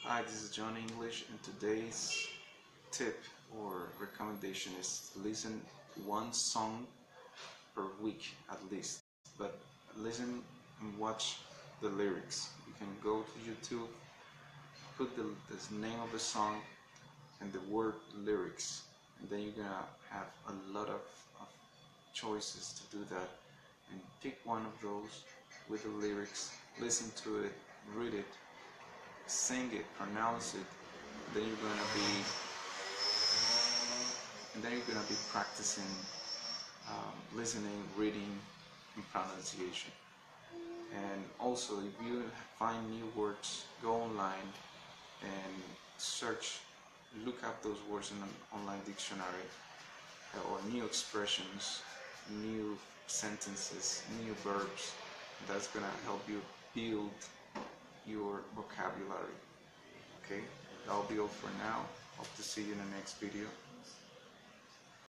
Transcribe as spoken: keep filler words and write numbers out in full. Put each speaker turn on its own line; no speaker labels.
Hi, this is John English, and today's tip or recommendation is to listen one song per week at least. But listen and watch the lyrics. You can go to YouTube, put the, the name of the song and the word lyrics, and then you're gonna have a lot of, of choices to do that. And pick one of those with the lyrics, listen to it, read it, sing it, pronounce it. Then you're gonna be, and then you're gonna be practicing um, listening, reading, and pronunciation. And also, if you find new words, go online and search, look up those words in an online dictionary, uh, or new expressions, new sentences, new verbs. That's gonna help you build your vocabulary. Okay, that'll be all for now. Hope to see you in the next video.